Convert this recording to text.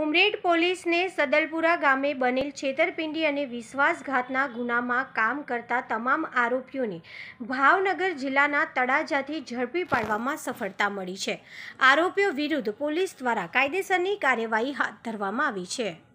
ઉમરેઠ પોલીસને સદલપુરા ગામે બનેલ છેતરપિંડી અને વિશ્વાસઘાતના ગુનામાં કામ કરતા તમામ આરોપીઓને ભાવનગર જિલ્લાના તળાજાથી ઝડપી પાડવામાં સફળતા મળી છે। આરોપીઓ વિરુદ્ધ પોલીસ દ્વારા કાયદેસરની કાર્યવાહી હાથ ધરવામાં આવી છે।